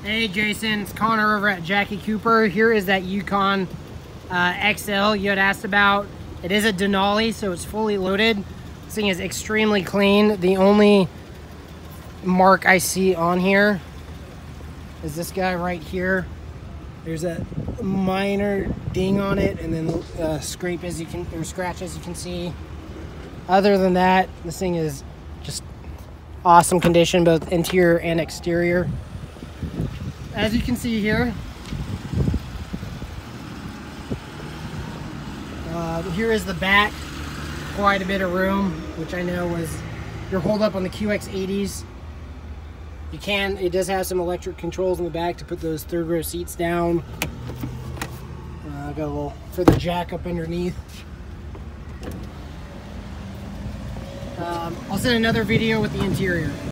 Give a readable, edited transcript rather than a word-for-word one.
Hey Jason, it's Connor over at Jackie Cooper. Here is that Yukon XL you had asked about. It is a Denali, so it's fully loaded. This thing is extremely clean. The only mark I see on here is this guy right here. There's a minor ding on it, and then scrape as you can, or scratch as you can see. Other than that, this thing is just awesome condition, both interior and exterior. As you can see here, here is the back. Quite a bit of room, which I know was your hold up on the QX80s. It does have some electric controls in the back to put those third row seats down. Got a little further jack up underneath. I'll send another video with the interior.